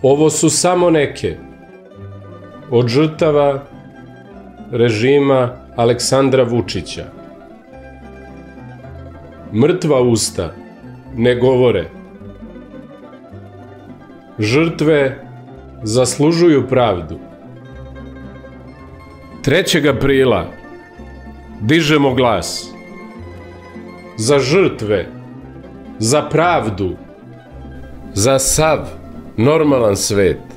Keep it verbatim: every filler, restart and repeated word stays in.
Ovo su samo neke od žrtava režima Aleksandra Vučića. Mrtva usta ne govore. Žrtve zaslužuju pravdu. trećeg aprila dižemo glas za žrtve, za pravdu, za sav normalan svet.